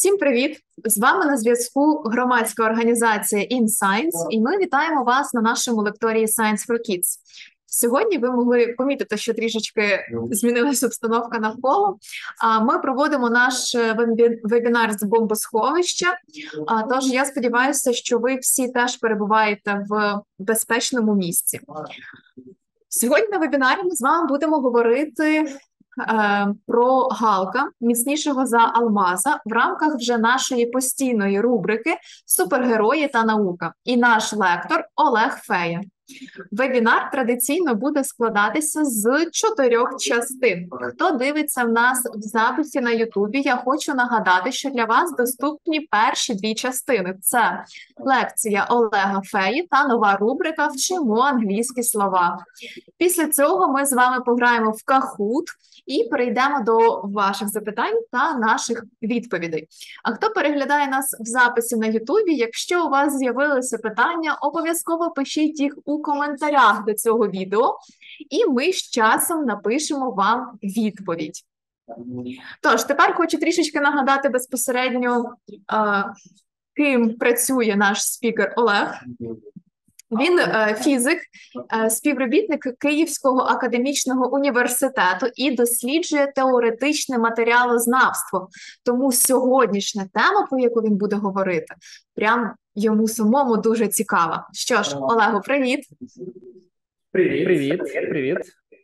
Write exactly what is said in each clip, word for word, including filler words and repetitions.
Всім привіт! З вами на зв'язку громадська організація InScience, і ми вітаємо вас на нашому лекторії Science for Kids. Сьогодні ви могли помітити, що трішечки змінилася обстановка навколо. Ми проводимо наш вебінар з бомбосховища, тож я сподіваюся, що ви всі теж перебуваєте в безпечному місці. Сьогодні на вебінарі ми з вами будемо говорити про Галка, міцнішого за Алмаза, в рамках вже нашої постійної рубрики «Супергерої та наука». І наш лектор Олег Фея. Вебінар традиційно буде складатися з чотирьох частин. Хто дивиться в нас в записі на Ютубі, я хочу нагадати, що для вас доступні перші дві частини. Це лекція Олега Феї та нова рубрика «Вчимо англійські слова». Після цього ми з вами пограємо в Kahoot і перейдемо до ваших запитань та наших відповідей. А хто переглядає нас в записі на Ютубі, якщо у вас з'явилися питання, обов'язково пишіть їх у коментарях до цього відео, і ми з часом напишемо вам відповідь. Тож, тепер хочу трішечки нагадати безпосередньо, а, ким працює наш спікер Олег. Він е, фізик, е, співробітник Київського академічного університету і досліджує теоретичне матеріалознавство. Тому сьогоднішня тема, про яку він буде говорити, прям йому самому дуже цікава. Що ж, Олегу, привіт! Привіт! Привіт! Привіт!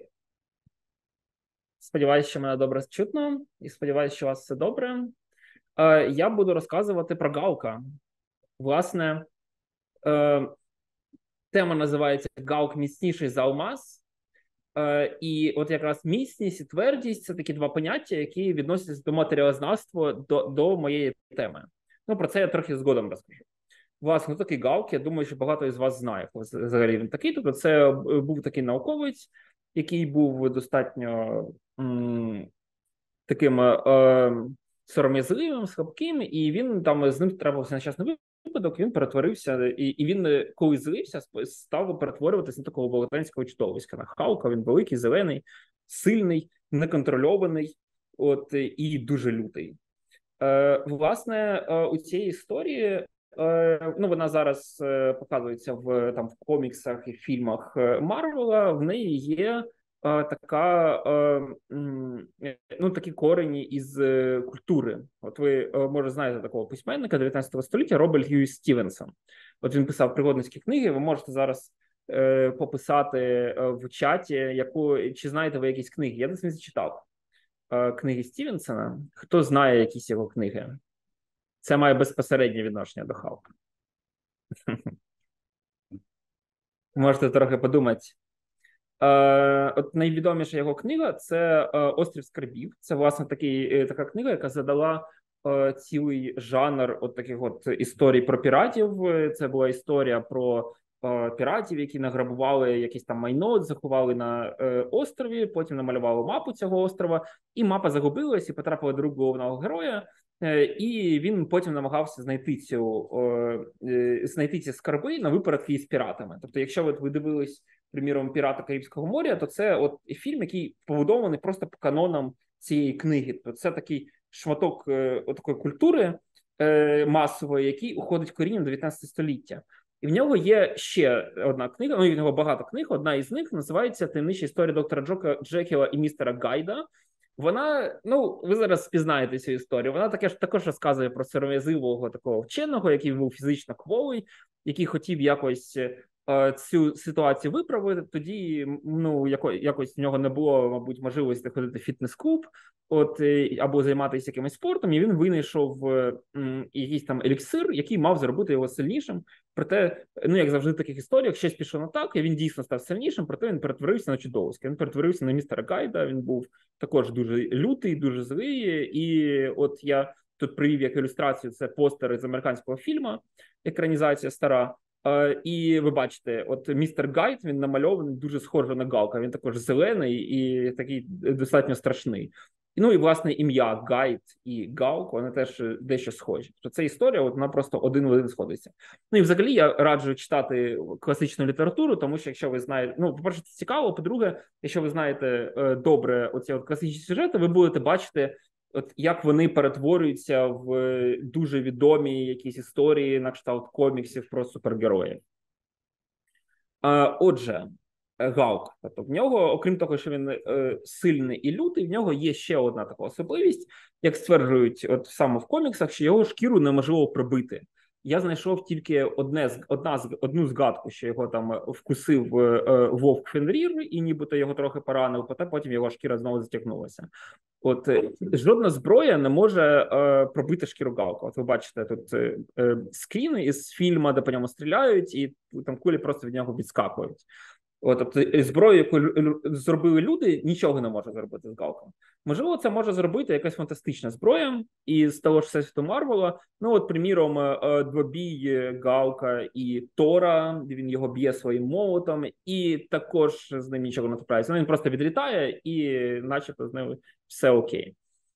Сподіваюся, що мене добре чутно, і сподіваюся, що у вас все добре. Е, я буду розказувати про Галка. Власне, е, тема називається «Галк міцніший за Алмаз». Е, і от якраз міцність і твердість – це такі два поняття, які відносяться до матеріалознавства, до, до моєї теми. Ну, про це я трохи згодом розкажу. Власне, такий Галк, я думаю, що багато із вас знає, взагалі він такий. Тобто це був такий науковець, який був достатньо м, таким е, сором'язливим, слабким, і він там з ним трапився нещасний випадок, він перетворився, і, і він, коли злився, став перетворюватися на такого велетенського чудовиська, на Халка. Він великий, зелений, сильний, неконтрольований, от, і дуже лютий. Е, власне, е, у цій історії, е, ну, вона зараз е, показується в, там, в коміксах і фільмах Марвела, в неї є е, така, е, ну, такі корені із е, культури. От ви, е, може, знаєте такого письменника дев'ятнадцятого століття Роберт Льюіс Стівенсон. От він писав пригодницькі книги, ви можете зараз е, пописати е, в чаті, яку, чи знаєте ви якісь книги. Я десь не зачитав е, книги Стівенсона. Хто знає якісь його книги? Це має безпосереднє відношення до Халка. Можете трохи подумати. Е, от найвідоміша його книга – це е, «Острів скарбів». Це, власне, такий, е, така книга, яка задала е, цілий жанр от таких от історій про піратів. Це була історія про е, піратів, які награбували якесь там майно, заховали на е, острові, потім намалювали мапу цього острова, і мапа загубилась, і потрапила до рук головного героя. І він потім намагався знайти цю, е, знайти ці скарби на випередки із піратами. Тобто, якщо ви, ви дивились, приміром, «Пірати Карибського моря», то це от фільм, який побудований просто по канонам цієї книги. Тобто це такий шматок е, такої культури е, масової, який уходить корінням дев'ятнадцятого століття. І в нього є ще одна книга, ну, і в нього багато книг, одна із них називається «Таємнича історія доктора Джока, Джекіла і містера Гайда». Вона, ну, ви зараз спізнаєте цю історію, вона таке ж також розказує про сором'язливого такого вченого, який був фізично кволий, який хотів якось е, цю ситуацію виправити. Тоді, ну, яко, якось в нього не було, мабуть, можливості ходити в фітнес-клуб, от, е, або займатися якимось спортом, і він винайшов е, м, якийсь там еліксир, який мав зробити його сильнішим. Проте, ну, як завжди в таких історіях, щось пішло не так, і він дійсно став сильнішим, проте він перетворився на чудовисько. Він перетворився на містера Гайда, він був також дуже лютий, дуже злий, і от я тут привів як ілюстрацію, це постери з американського фільму, екранізація стара, і ви бачите, от містер Гайд, він намальований дуже схоже на Галка, він також зелений і такий достатньо страшний. Ну і, власне, ім'я Гайд і Галк, вони теж дещо схожі. Тобто ця історія, от, вона просто один в один сходиться. Ну і взагалі я раджу читати класичну літературу, тому що якщо ви знаєте, ну, по-перше, це цікаво, по-друге, якщо ви знаєте е, добре оці от класичні сюжети, ви будете бачити от як вони перетворюються в дуже відомі якісь історії на кшталт коміксів про супергероїв. Отже, Галк, тобто в нього, окрім того, що він е, сильний і лютий, в нього є ще одна така особливість, як стверджують от саме в коміксах, що його шкіру неможливо пробити. Я знайшов тільки одне з одна з одну згадку, що його там вкусив е, вовк Фенрір, і нібито його трохи поранив, потім потім його шкіра знову затягнулася. От е, жодна зброя не може е, пробити шкіру Галка. От ви бачите тут е, е, скріни із фільму, де по ньому стріляють, і там кулі просто від нього відскакують. От, тобто зброю, яку зробили люди, нічого не може зробити з Галком. Можливо, це може зробити якась фантастична зброя із того ж всесвіту Марвела. Ну, от, приміром, двобій Галка і Тора, він його б'є своїм молотом, і також з ним нічого не трапляється. Ну, він просто відлітає, і начебто з ним все окей.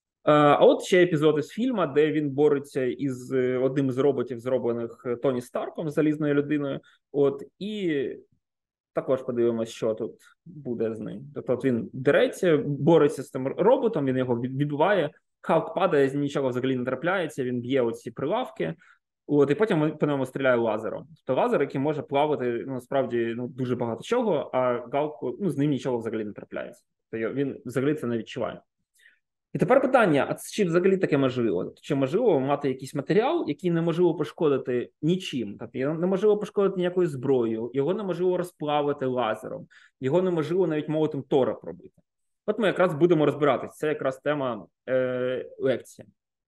А от ще епізод із фільму, де він бореться із одним з роботів, зроблених Тоні Старком, залізною людиною. От, і також подивимось, що тут буде з ним. Тобто він дереться, бореться з тим роботом, він його відбиває, Халк падає, з нічого взагалі не трапляється, він б'є оці прилавки, от, і потім по ньому стріляє лазером. Тобто лазер, який може плавати, ну, насправді, ну, дуже багато чого, а Галку, ну, з ним нічого взагалі не трапляється. Тобто він взагалі це не відчуває. І тепер питання, а чи взагалі таке можливо? Чи можливо мати якийсь матеріал, який неможливо пошкодити нічим? Тобто неможливо пошкодити ніякою зброєю, його неможливо розплавити лазером, його неможливо навіть молотом Тора пробити. От ми якраз будемо розбиратись, це якраз тема е, лекції.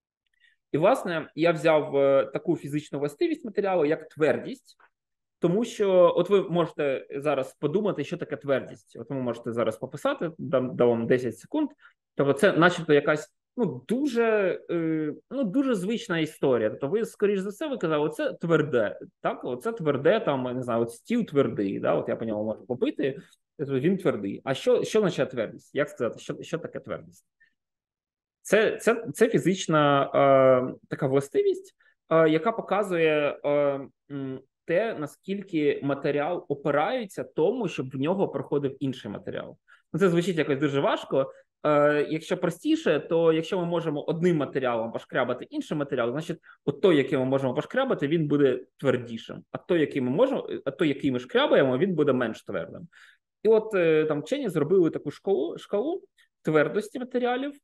І, власне, я взяв е, таку фізичну властивість матеріалу, як твердість, тому що, от ви можете зараз подумати, що таке твердість. От ви можете зараз пописати, дам, дам вам десять секунд. Тобто це начебто якась, ну, дуже, е, ну, дуже звична історія. Тобто ви, скоріш за все, ви казали, оце тверде, так? Оце тверде, там, не знаю, от стіл твердий, да? От я по ньому можу попити, він твердий. А що, що означає твердість? Як сказати, що, що таке твердість? Це, це, це фізична е, така властивість, е, яка показує е, те, наскільки матеріал опирається тому, щоб в нього проходив інший матеріал. Ну, це звучить якось дуже важко. Е, якщо простіше, то якщо ми можемо одним матеріалом пошкрябати інший матеріал, значить, от той, який ми можемо пошкрябати, він буде твердішим. А той, який ми можемо, а той, який ми шкрябаємо, він буде менш твердим. І от е, там вчені зробили таку шкалу, шкалу твердості матеріалів.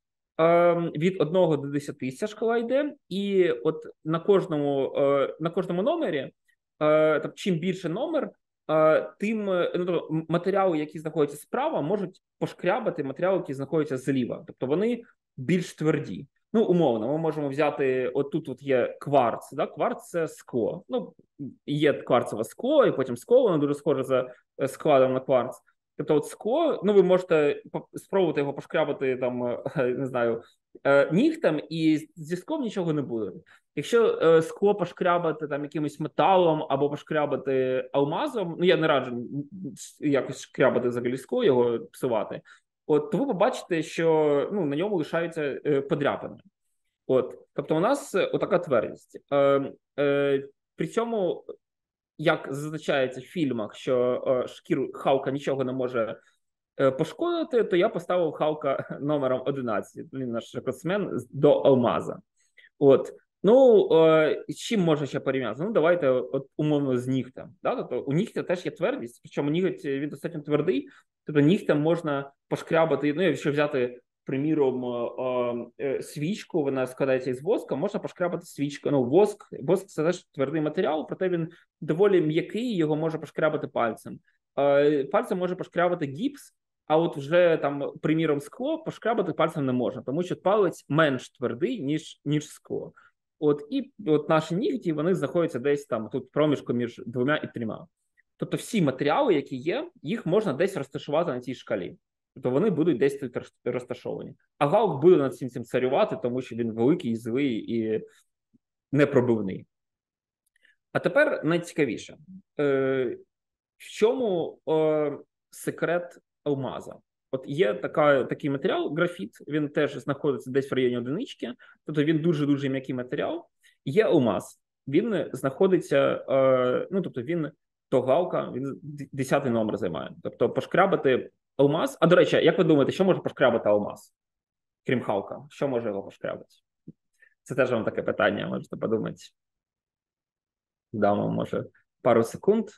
Від одного до десяти ця шкала йде, і от на кожному, на кожному номері, тобто чим більше номер, тим ну, матеріали, які знаходяться справа, можуть пошкрябати матеріали, які знаходяться зліва. Тобто вони більш тверді. Ну, умовно, ми можемо взяти, от тут от є кварц, да? Кварц – це скло. Ну, є кварцеве скло, і потім скло, воно дуже схоже за складом на кварц. Тобто от скло, ну ви можете спробувати його пошкрябати там, не знаю, нігтем, і зі склом нічого не буде. Якщо скло пошкрябати там якимось металом або пошкрябати алмазом, ну я не раджу якось шкрябати взагалі скло, його псувати, от, то ви побачите, що ну, на ньому лишаються подряпини. От, тобто у нас отака твердість. Е, е, при цьому, як зазначається в фільмах, що е, шкіру Халка нічого не може е, пошкодити, то я поставив Халка номером одинадцять, він наш рекордсмен, до алмаза. От. Ну, е, з чим може ще порівняти? Ну, давайте от, умовно з нігтем. Да? Тобто, у нігтя теж є твердість, причому нігть він достатньо твердий, тобто нігтем можна пошкрябати, ну, якщо взяти, приміром, е, е, свічку, вона складається із воска, можна пошкрябати свічку, ну, воск, воск це теж твердий матеріал, проте він доволі м'який, його може пошкрябати пальцем. Е, пальцем може пошкрябати гіпс, а от вже там, приміром, скло пошкрябати пальцем не можна, тому що палець менш твердий, ніж, ніж скло. От, і от наші нігті, вони знаходяться десь там, тут проміжку між двома і трьома. Тобто всі матеріали, які є, їх можна десь розташувати на цій шкалі. Тобто вони будуть десь тут розташовані. А Галк буде над цим цим царювати, тому що він великий, злий і непробивний. А тепер найцікавіше. Е, в чому е, секрет алмаза? От є така, такий матеріал, графіт, він теж знаходиться десь в районі одинички, тобто він дуже-дуже м'який матеріал. Є алмаз, він знаходиться, е, ну, тобто він до Галка, він десятий номер займає. Тобто пошкрябати алмаз, а до речі, як ви думаєте, що може пошкрябати алмаз? крім Халка? Що може його пошкрябати? Це теж вам таке питання, можете подумати. Дамо, може, пару секунд.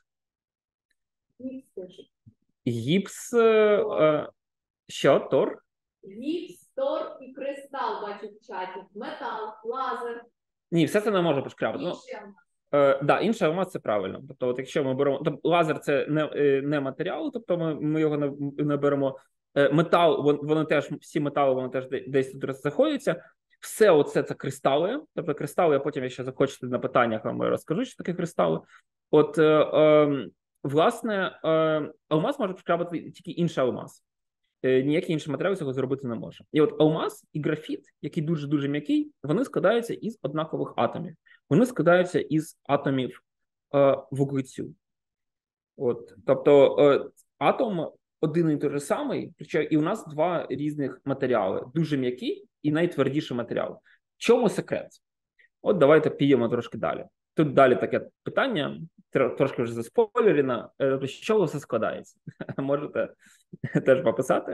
Гіпс, е, що, тор? Гіпс, тор і кристал, бачу в чаті. Метал, лазер. Ні, все це не може пошкрябати. Ну, е, да, інший алмаз – це правильно. Тобто, от якщо ми беремо... Тобто, лазер – це не, не матеріал, тобто ми, ми його не, не беремо. Е, метал, вон, вони теж, всі метали, вони теж десь тут знаходяться. Все оце – це кристали. Тобто, кристали, я потім, якщо захочете на питаннях, вам розкажу, що таке кристали. От, е, е, власне, е, алмаз може пошкрябати тільки інший алмаз. Ніякий інший матеріал цього зробити не може. І от алмаз і графіт, який дуже-дуже м'який, вони складаються із однакових атомів. Вони складаються із атомів е, вуглецю. От, тобто е, атом один і той же самий, причому і у нас два різних матеріали. Дуже м'який і найтвердіший матеріал. В чому секрет? От давайте підемо трошки далі. Тут далі таке питання, трошки вже заспойлерено, з чого все складається. Можете теж пописати.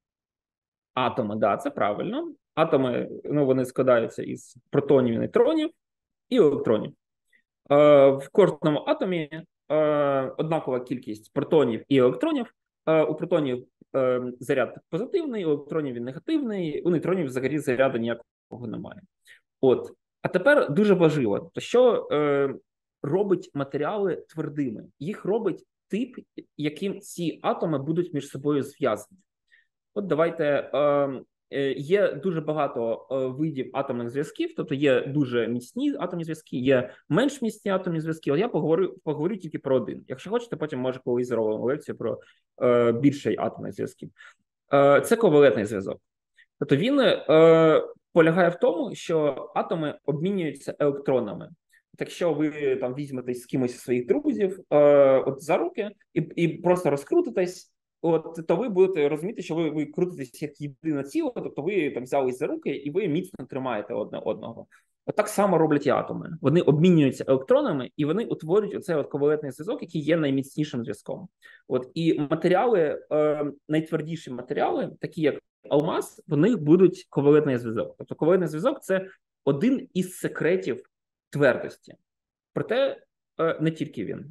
Атоми, да, це правильно. Атоми, ну, вони складаються із протонів і нейтронів і електронів. Е, в кожному атомі е, однакова кількість протонів і електронів. Е, у протонів е, заряд позитивний, у електронів він негативний, у нейтронів взагалі заряду ніякого немає. От. А тепер дуже важливо, що е, робить матеріали твердими. Їх робить тип, яким ці атоми будуть між собою зв'язані. От давайте, е, є дуже багато е, видів атомних зв'язків, тобто є дуже міцні атомні зв'язки, є менш міцні атомні зв'язки. От я поговорю, поговорю тільки про один. Якщо хочете, потім може колись зробимо лекцію про е, більший атомних зв'язків. Е, це ковалентний зв'язок. Тобто він е, полягає в тому, що атоми обмінюються електронами. Так що ви там візьметесь з кимось із своїх друзів е, от за руки і, і просто розкрутитесь, от, то ви будете розуміти, що ви, ви крутитесь як єдине ціло, тобто ви там взялись за руки і ви міцно тримаєте одне одного. От так само роблять і атоми. Вони обмінюються електронами і вони утворюють оцей от ковалентний зв'язок, який є найміцнішим зв'язком. От, і матеріали, е, найтвердіші матеріали, такі як алмаз, в них будуть ковалентний зв'язок. Тобто ковалентний зв'язок – це один із секретів твердості. Проте е, не тільки він.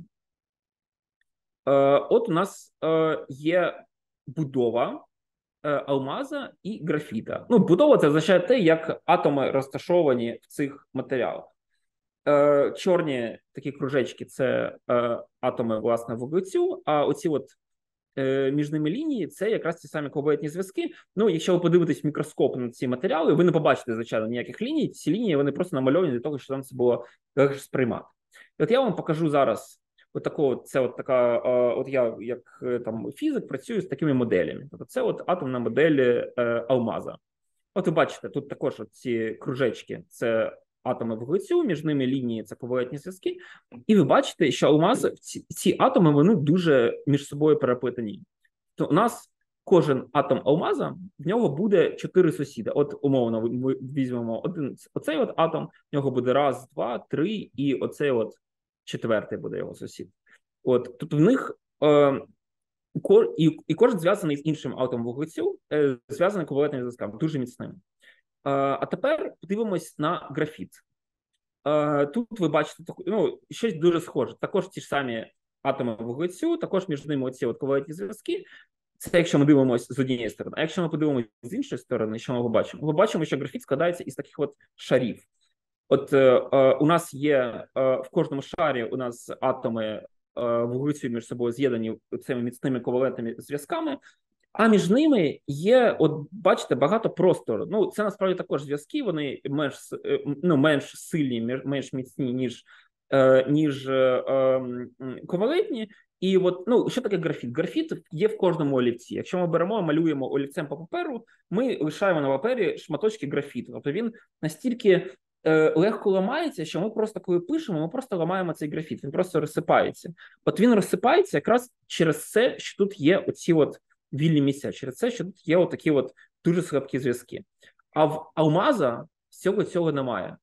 Е, от у нас е, є будова е, алмаза і графіта. Ну, будова – це означає те, як атоми розташовані в цих матеріалах. Е, чорні такі кружечки – це е, атоми, власне, вуглецю, а оці от між ними лінії – це якраз ті самі ковалентні зв'язки. Ну, якщо ви подивитесь в мікроскоп на ці матеріали, ви не побачите, звичайно, ніяких ліній. Ці лінії, вони просто намальовані для того, щоб нам це було легше сприймати. І от я вам покажу зараз от такого, це от така, от я як там фізик працюю з такими моделями. Тобто це от атомна модель алмаза. От ви бачите, тут також от ці кружечки – це атоми вуглецю, між ними лінії – це ковалентні зв'язки. І ви бачите, що алмази, ці, ці атоми, вони дуже між собою переплетені. То у нас кожен атом алмаза, в нього буде чотири сусіди. От, умовно, ми візьмемо один, оцей от атом, в нього буде раз, два, три, і оцей от четвертий буде його сусід. От, тобто в них е, і, і кожен зв'язаний з іншим атомом вуглецю, е, зв'язаний ковалентними зв'язками, дуже міцним. А тепер подивимось на графіт. Тут ви бачите ну, щось дуже схоже. Також ті ж самі атоми вуглецю, також між ними оці от ковалентні зв'язки. Це якщо ми дивимося з однієї сторони. А якщо ми подивимося з іншої сторони, що ми побачимо? Ми бачимо, що графіт складається із таких от шарів. От е, у нас є е, в кожному шарі у нас атоми е, вуглецю між собою з'єднані цими міцними ковалентними зв'язками. А між ними є, от бачите, багато простору. Ну, це насправді також зв'язки, вони менш, ну, менш сильні, менш міцні, ніж, е, ніж е, ковалентні. І от, ну, що таке графіт? Графіт є в кожному олівці. Якщо ми беремо, малюємо олівцем по паперу, ми лишаємо на папері шматочки графіту. Тобто він настільки е, легко ламається, що ми просто, коли пишемо, ми просто ламаємо цей графіт. Він просто розсипається. От він розсипається якраз через це, що тут є оці от вільні місця, через це, що тут є отакі от дуже слабкі зв'язки. А в алмаза всього цього немає.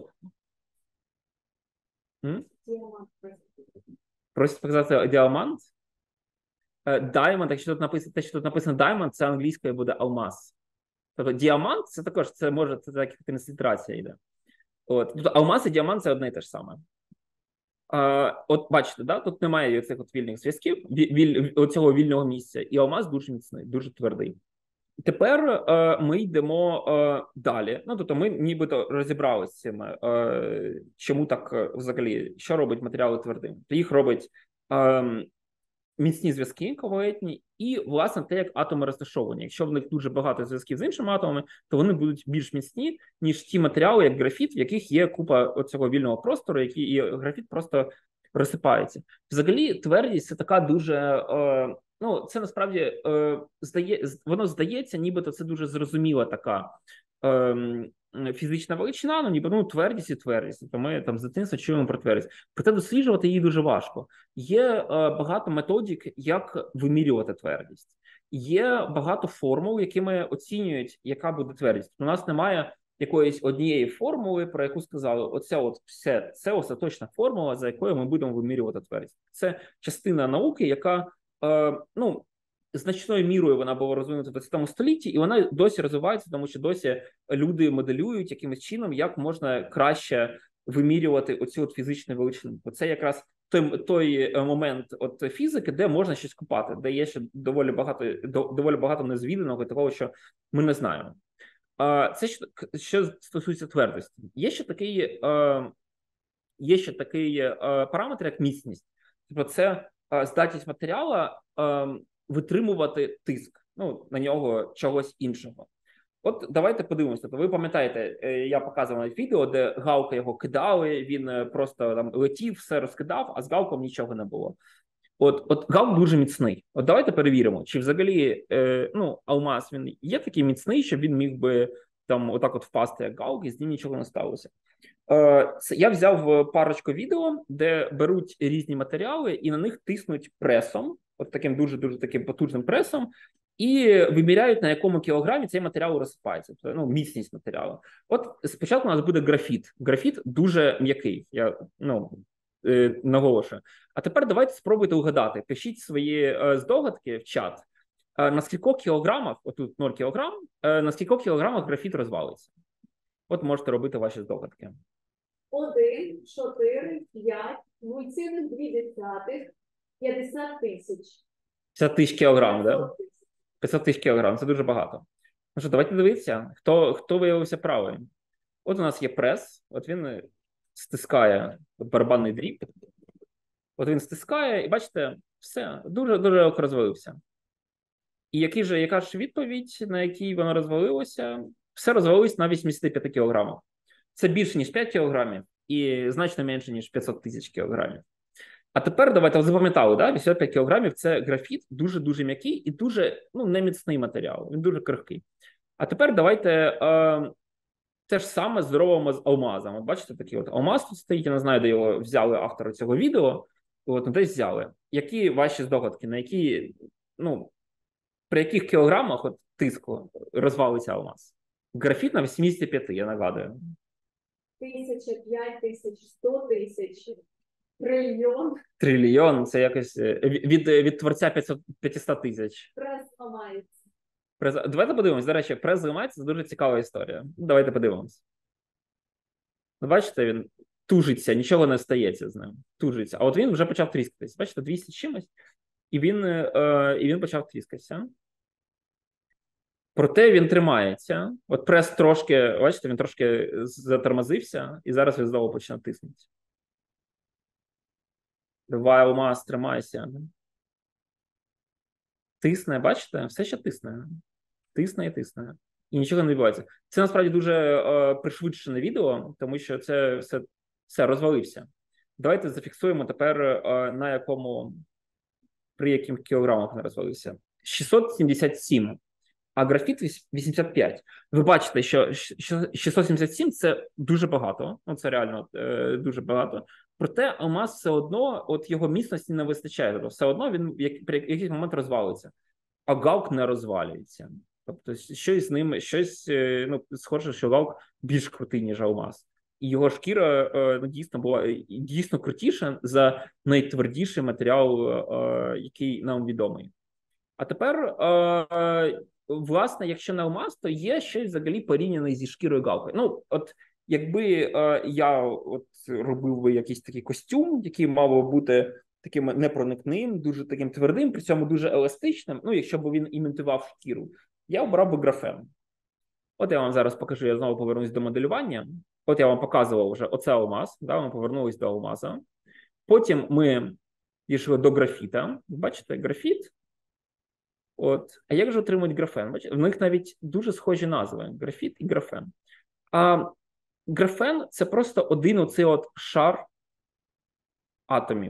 Просить показати діамант? Diamond, якщо тут написано, те, що тут написано diamond, це англійською буде алмаз. Тобто діамант це також це може це так як трансляція йде. От тобто алмаз і діамант це одне і те ж саме. А, от бачите, да, тут немає цих от вільних зв'язків, віль, оцього вільного місця, і алмаз дуже міцний, дуже твердий. Тепер е, ми йдемо е, далі. Ну, тобто ми нібито розібралися з цим, е, чому так е, взагалі, що робить матеріали твердими. Їх робить е, міцні зв'язки ковалентні і, власне, те, як атоми розташовані. Якщо в них дуже багато зв'язків з іншими атомами, то вони будуть більш міцні, ніж ті матеріали, як графіт, в яких є купа цього вільного простору, який і графіт просто розсипається. Взагалі, твердість – це така дуже... Е, ну, це насправді е, здає, воно здається, нібито це дуже зрозуміла така е, фізична величина, ну ніби ну твердість і твердість. Тобто ми там з дитинства чуємо про твердість. Проте досліджувати її дуже важко. Є е, багато методик, як вимірювати твердість. Є багато формул, якими оцінюють, яка буде твердість. У нас немає якоїсь однієї формули, про яку сказали, оце от все, це остаточна формула, за якою ми будемо вимірювати твердість. Це частина науки, яка е, ну, значною мірою вона була розвинута в двадцятому столітті, і вона досі розвивається, тому що досі люди моделюють якимось чином, як можна краще вимірювати оцю от фізичну величину. Це якраз той, той момент от фізики, де можна щось купати, де є ще доволі багато, доволі багато незвіданого і такого, що ми не знаємо. Це що, що стосується твердості. Є ще такий, є ще такий параметр, як міцність. Тобто це здатність матеріала витримувати тиск, ну, на нього чогось іншого. От давайте подивимося. Тобто ви пам'ятаєте, я показував відео, де галка його кидали, він просто там летів, все розкидав, а з галком нічого не було. От, от галк дуже міцний. От давайте перевіримо, чи взагалі е, ну, алмаз він є такий міцний, щоб він міг би там отак от впасти як галк, і з ним нічого не сталося. Е, це, я взяв парочку відео, де беруть різні матеріали і на них тиснуть пресом, от таким дуже-дуже таким потужним пресом, і виміряють, на якому кілограмі цей матеріал розсипається, тобто, ну, міцність матеріалу. От спочатку у нас буде графіт. Графіт дуже м'який, я ну, е, наголошую. А тепер давайте спробуйте угадати. Пишіть свої е, здогадки в чат. Е, на скількох кілограмах, отут нуль кілограм, е, на скількох кілограмах графіт розвалиться? От можете робити ваші здогадки. Один, чотири, п'ять, нуль цілих дві десятих, п'ятдесят тисяч. п'ятдесят тисяч кілограм, да? п'ятдесят тисяч кілограм, це дуже багато. Ну що, давайте дивитися, хто, хто виявився правим. От у нас є прес, от він стискає барабанний дріб. От він стискає, і бачите, все, дуже-дуже легко розвалився. І який же, яка ж відповідь, на якій воно розвалилося? Все розвалилось на вісімдесят п'ять кілограмах. Це більше, ніж п'ять кілограмів, і значно менше, ніж п'ятсот тисяч кілограмів. А тепер давайте, запам'ятали, да? вісімдесят п'ять кілограмів – це графіт, дуже-дуже м'який і дуже ну, неміцний матеріал, він дуже крихкий. А тепер давайте е, те ж саме зробимо з алмазом. От бачите, такий от алмаз тут стоїть, я не знаю, де його взяли автори цього відео, от, ну, десь взяли. Які ваші здогадки, на які, ну, при яких кілограмах от, тиску розвалиться алмаз? Графіт на вісімдесят п'ять, я нагадую. Тисяча, п'ять тисяч, сто тисяч, трильйон. Трильйон, це якось від, від творця п'ятсот тисяч. Прес ламається. Прес... Давайте подивимось. До речі, прес ламається, це дуже цікава історія. Давайте подивимось. Бачите, він тужиться, нічого не стається з ним. Тужиться. А от він вже почав тріскатись. Бачите, двісті чимось, і він, е, і він почав тріскатися. Проте він тримається. От прес трошки, бачите, він трошки затормозився, і зараз він знову почне тиснути. Давай, алмаз, тримайся. Тисне, бачите? Все ще тисне. Тисне і тисне. І нічого не відбувається. Це насправді дуже е, пришвидшене відео, тому що це все, все розвалився. Давайте зафіксуємо тепер, е, на якому, при яких кілограмах не розвалився. шістсот сімдесят сім, а графіт вісімдесят п'ять. Ви бачите, що шістсот сімдесят сім – це дуже багато. Ну, це реально е, дуже багато. Проте алмаз все одно, от його міцності не вистачає. Тобто все одно він як, при якийсь момент розвалиться. А галк не розвалюється. Тобто щось з ним, щось, ну, схоже, що галк більш крутий, ніж алмаз. І його шкіра, ну, дійсно була дійсно крутіша за найтвердіший матеріал, який нам відомий. А тепер, е, власне, якщо не алмаз, то є щось взагалі порівняне зі шкірою галки. Ну, от якби е, я от робив би якийсь такий костюм, який мав би бути таким непроникним, дуже таким твердим, при цьому дуже еластичним, ну, якщо б він імітував шкіру, я обрав би графен. От я вам зараз покажу, я знову повернусь до моделювання. От я вам показував вже оце алмаз, да, ми повернулись до алмаза. Потім ми пішли до графіта. Бачите, графіт. От. А як же отримують графен? Бачите? В них навіть дуже схожі назви. Графіт і графен. А графен – це просто один оцей от шар атомів.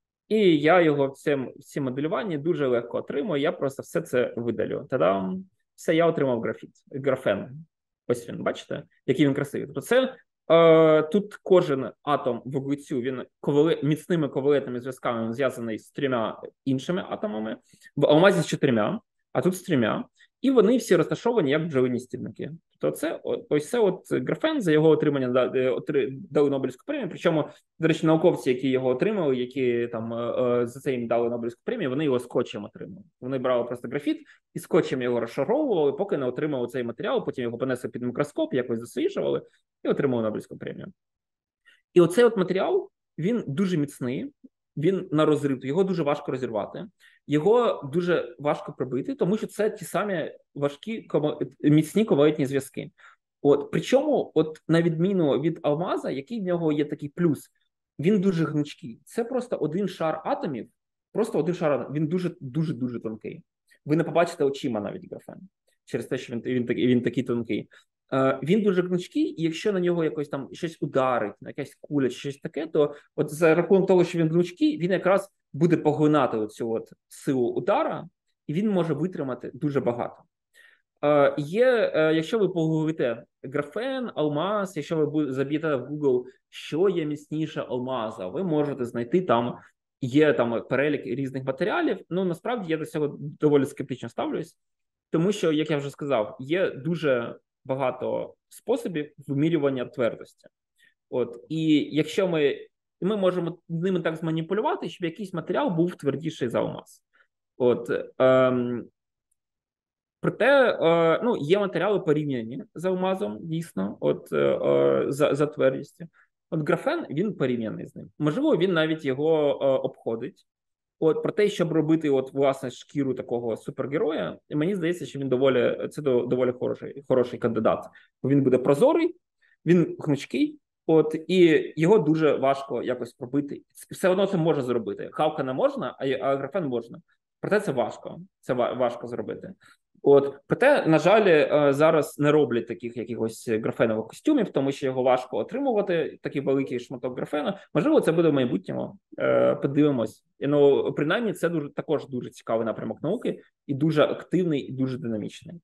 І я його в цьому, в цьому моделюванні дуже легко отримую. Я просто все це видалю. Та-дам! Все, я отримав графіт, графен. Ось він, бачите, який він красивий. Тобто це, е, тут кожен атом вуглецю, він ковали, міцними ковалентними зв'язками він зв'язаний з трьома іншими атомами. В алмазі з чотирма, а тут з трьома. І вони всі розташовані як бджолині стільники. Тобто це, ось це от графен, за його отримання дали Нобелівську премію. Причому, до речі, науковці, які його отримали, які там за це їм дали Нобелівську премію, вони його скотчем отримали. Вони брали просто графіт і скотчем його розшаровували, поки не отримали цей матеріал, потім його понесли під мікроскоп, якось досліджували і отримали Нобелівську премію. І оцей от матеріал, він дуже міцний, він на розрив, його дуже важко розірвати, його дуже важко пробити, тому що це ті самі важкі, міцні ковалентні зв'язки. От, причому, от на відміну від алмаза, який в нього є такий плюс, він дуже гнучкий. Це просто один шар атомів, просто один шар атомів, він дуже-дуже-дуже тонкий. Ви не побачите очима навіть графен, через те, що він, він, він, він такий тонкий. Uh, він дуже гнучкий, і якщо на нього якось там щось ударить, якась куля, щось таке, то от за рахунок того, що він гнучкий, він якраз буде поглинати оцю от силу удара, і він може витримати дуже багато. Uh, є, uh, якщо ви погуглите графен, алмаз, якщо ви заб'єте в Google, що є міцніше алмаза, ви можете знайти там, є там перелік різних матеріалів. Ну, насправді, я до цього доволі скептично ставлюсь, тому що, як я вже сказав, є дуже багато способів вимірювання твердості. От, і якщо ми, ми можемо ними так зманіпулювати, щоб якийсь матеріал був твердіший за алмаз. От, ем, проте, е, ну, є матеріали порівняні з алмазом, дійсно, от, е, за, за твердістю. От графен, він порівняний з ним. Можливо, він навіть його е, обходить. От про те, щоб робити от власне шкіру такого супергероя, мені здається, що він доволі це доволі хороший, хороший кандидат. Бо він буде прозорий, він гнучкий, от і його дуже важко якось пробити. Все одно це можна зробити. Халка не можна, а графен можна. Проте це важко. Це важко зробити. От, проте, на жаль, зараз не роблять таких якихось графенових костюмів, тому що його важко отримувати, такий великий шматок графену. Можливо, це буде в майбутньому. Подивимось. Ну, принаймні, це дуже, також дуже цікавий напрямок науки і дуже активний, і дуже динамічний.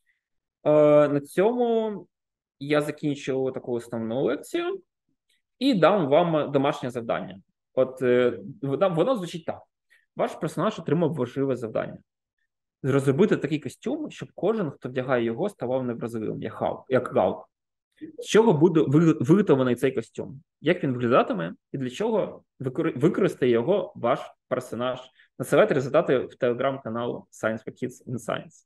На цьому я закінчу таку основну лекцію і дам вам домашнє завдання. От воно звучить так. Ваш персонаж отримав важливе завдання. Розробити такий костюм, щоб кожен, хто вдягає його, ставав невразливим, як Халк, як Галк. З чого буде виготовлений цей костюм? Як він виглядатиме і для чого використає його ваш персонаж? Насилайте результати в телеграм-каналу Science for Kids in Science.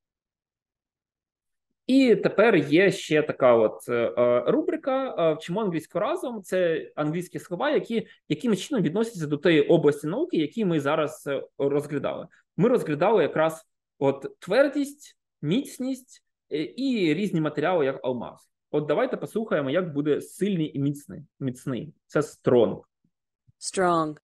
І тепер є ще така от е, рубрика е, «Вчимо англійську разом». Це англійські слова, які яким чином відносяться до тієї області науки, які ми зараз е, розглядали. Ми розглядали якраз от твердість, міцність е, і різні матеріали, як алмаз. От давайте послухаємо, як буде сильний і міцний. міцний. Це strong. Strong.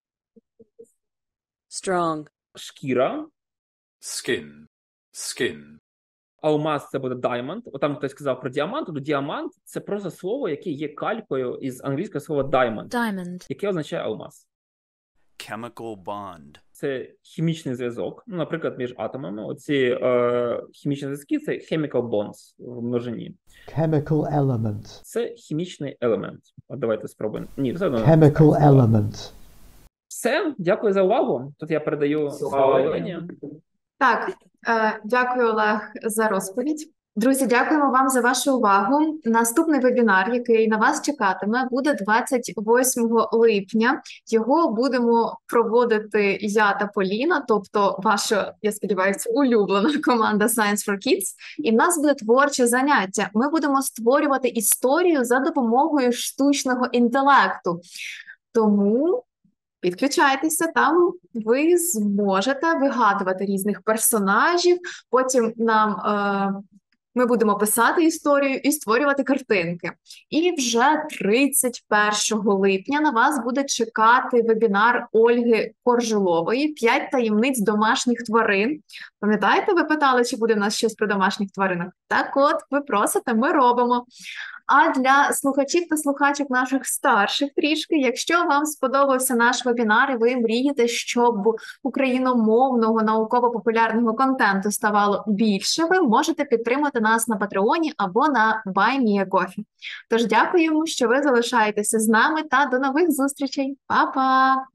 Strong. Шкіра. Skin. Skin. Алмаз – це буде diamond. От там хтось сказав про діамант, то діамант – це просто слово, яке є калькою із англійського слова diamond, Diamond. яке означає алмаз. Chemical bond. Це хімічний зв'язок, ну, наприклад, між атомами. Оці е, хімічні зв'язки – це chemical bonds в множині. Chemical element. Це хімічний елемент. От давайте спробуємо. Ні, все одно. Chemical element. Все, дякую за увагу. Тут я передаю слово Олені. Так, е, дякую, Олег, за розповідь. Друзі, дякуємо вам за вашу увагу. Наступний вебінар, який на вас чекатиме, буде двадцять восьмого липня. Його будемо проводити я та Поліна, тобто ваша, я сподіваюся, улюблена команда Science for Kids. І в нас буде творче заняття. Ми будемо створювати історію за допомогою штучного інтелекту. Тому підключайтеся, там ви зможете вигадувати різних персонажів, потім нам е, ми будемо писати історію і створювати картинки. І вже тридцять першого липня на вас буде чекати вебінар Ольги Коржилової «п'ять таємниць домашніх тварин». Пам'ятаєте, ви питали, чи буде в нас щось про домашніх тваринок? Так от, ви просите, ми робимо. А для слухачів та слухачок наших старших трішки, якщо вам сподобався наш вебінар і ви мрієте, щоб україномовного науково-популярного контенту ставало більше, ви можете підтримати нас на Патреоні або на Buy Me a Coffee. Тож дякуємо, що ви залишаєтеся з нами та до нових зустрічей. Па-па!